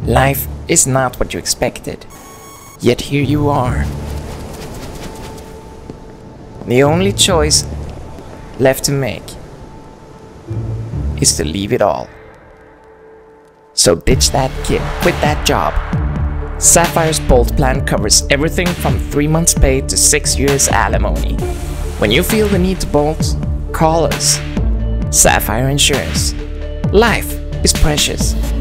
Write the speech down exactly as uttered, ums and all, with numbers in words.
Life is not what you expected, yet here you are. The only choice left to make is to leave it all. So ditch that kid, quit that job. Sapphire's Bolt plan covers everything from three months pay to six years alimony. When you feel the need to bolt, call us. Sapphire Insurance. Life is precious.